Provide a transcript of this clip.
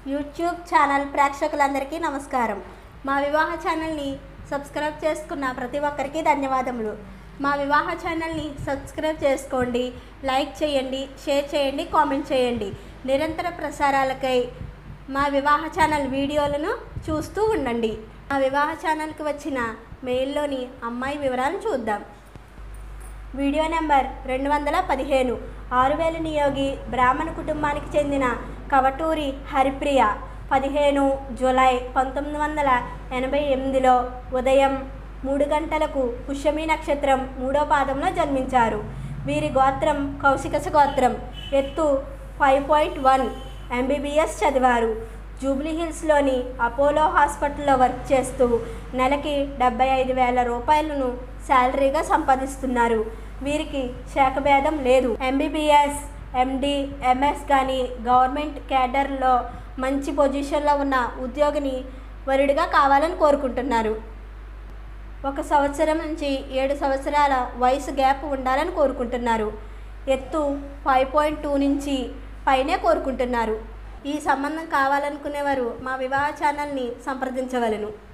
YouTube channel ప్రేక్షకులందరికీ నమస్కారం. మా వివాహ ఛానల్ని సబ్స్క్రైబ్ చేసుకున్న ప్రతి ఒక్కరికి ధన్యవాదములు. మా వివాహ ఛానల్ని సబ్స్క్రైబ్ చేసుకోండి, లైక్ చేయండి, షేర్ చేయండి, కామెంట్ చేయండి. నిరంతర ప్రసారాలకై మా వివాహ ఛానల్ వీడియోలను చూస్తూ ఉండండి. మా వివాహ ఛానల్కి వచ్చిన మెయిల్లోని అమ్మాయి వివరాలు చూద్దాం. Video number 215. 6000 నియోగి బ్రాహ్మణ కుటుంబానికి చెందిన కవటూరి హరిప్రియ 15 జూలై 1988లో ఉదయం 3 గంటలకు పుష్యమి నక్షత్రం 3వ పాదంలో జన్మించారు. వీరి గోత్రం కౌశికస గోత్రం. ఎత్తు 5.1. MBBS చదివారు. జూబ్లీహిల్స్లోని అపోలో హాస్పిటల్లో వర్క్ చేస్తూ నెలకి 75,000 రూపాయలను శాలరీగా సంపాదిస్తున్నారు. వీరికి శాఖభేదం లేదు. MBBS, MD, MS కానీ గవర్నమెంట్ క్యాడర్లో మంచి పొజిషన్లో ఉన్న ఉద్యోగిని వరుడిగా కావాలని కోరుకుంటున్నారు. 1 సంవత్సరం నుంచి 7 సంవత్సరాల వయసు గ్యాప్ ఉండాలని కోరుకుంటున్నారు. ఎత్తు 5.2 నుంచి పైనే కోరుకుంటున్నారు. ఈ సంబంధం కావాలనుకునేవారు మా వివాహ ఛానల్ని సంప్రదించవలెను.